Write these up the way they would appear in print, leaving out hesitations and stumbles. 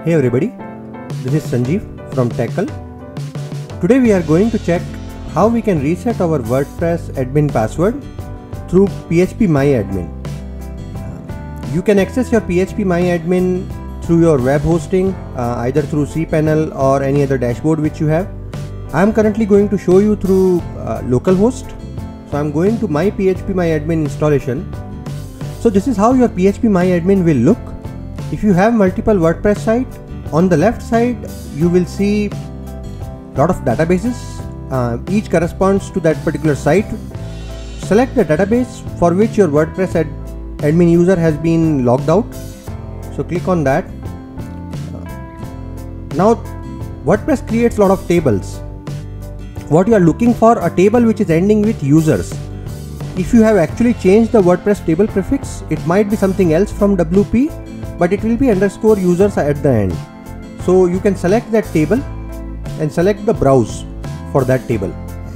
Hey everybody, this is Sanjeev from Tackle. Today we are going to check how we can reset our WordPress admin password through PHPMyAdmin. You can access your PHPMyAdmin through your web hosting, either through cPanel or any other dashboard which you have. I am currently going to show you through localhost. So I am going to my PHPMyAdmin installation. So this is how your PHPMyAdmin will look. If you have multiple WordPress sites, on the left side you will see lot of databases. Each corresponds to that particular site. Select the database for which your WordPress admin user has been logged out. So click on that. Now WordPress creates a lot of tables. What you are looking for, a table which is ending with users. If you have actually changed the WordPress table prefix, it might be something else from WP, but it will be _users at the end. So you can select that table and select the browse for that table.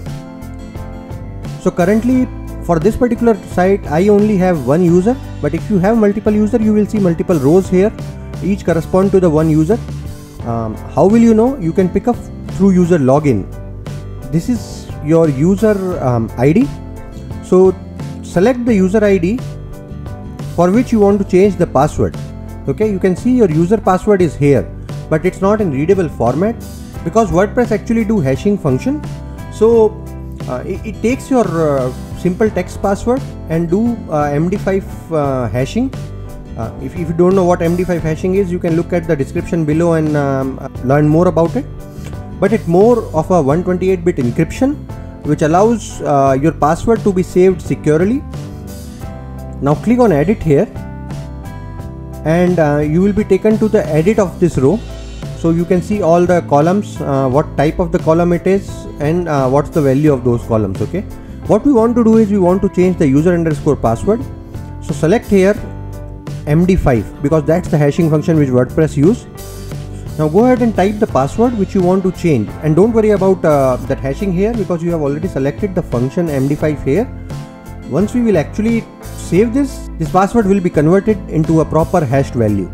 So currently for this particular site I only have one user, but if you have multiple users you will see multiple rows here, each correspond to the one user. How will you know? You can pick up through user login. This is your user ID. So select the user ID for which you want to change the password. Okay, you can see your user password is here, but it's not in readable format because WordPress actually do hashing function. So it takes your simple text password and do MD5 hashing. If you don't know what MD5 hashing is, you can look at the description below and learn more about it. But it's more of a 128-bit encryption which allows your password to be saved securely. Now click on edit here and you will be taken to the edit of this row. So you can see all the columns, what type of the column it is and what's the value of those columns. Okay, what we want to do is we want to change the user underscore password. So select here MD5 because that's the hashing function which WordPress use. Now go ahead and type the password which you want to change, and don't worry about that hashing here because you have already selected the function MD5 here. Once we will actually save this password will be converted into a proper hashed value.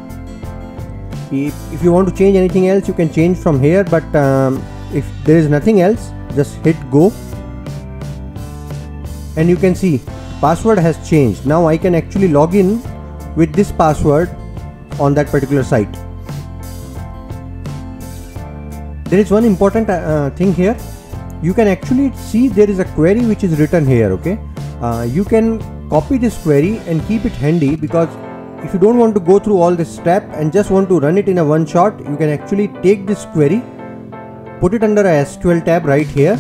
If you want to change anything else you can change from here, but if there is nothing else, just hit go and you can see password has changed. Now I can actually log in with this password on that particular site. There is one important thing here. You can actually see there is a query which is written here. Okay, you can copy this query and keep it handy, because if you don't want to go through all this step and just want to run it in a one shot, you can actually take this query, put it under a SQL tab right here,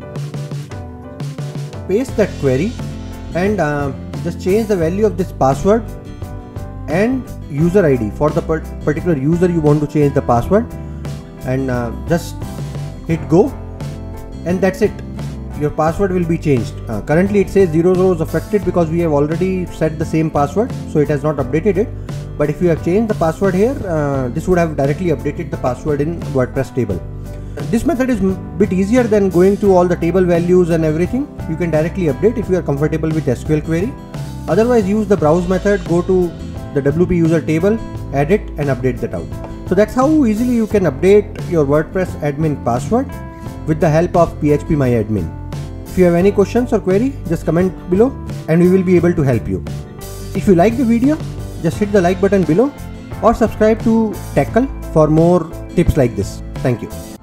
paste that query and just change the value of this password and user ID for the particular user you want to change the password, and just hit go and that's it. Your password will be changed. Currently it says 0 rows affected because we have already set the same password, so it has not updated it. But if you have changed the password here, this would have directly updated the password in WordPress table. This method is a bit easier than going through all the table values and everything. You can directly update if you are comfortable with SQL query. Otherwise use the browse method, go to the WP user table, edit and update that out. So that's how easily you can update your WordPress admin password with the help of PHPMyAdmin. If you have any questions or query, just comment below and we will be able to help you. If you like the video, just hit the like button below or subscribe to Tackle for more tips like this. Thank you.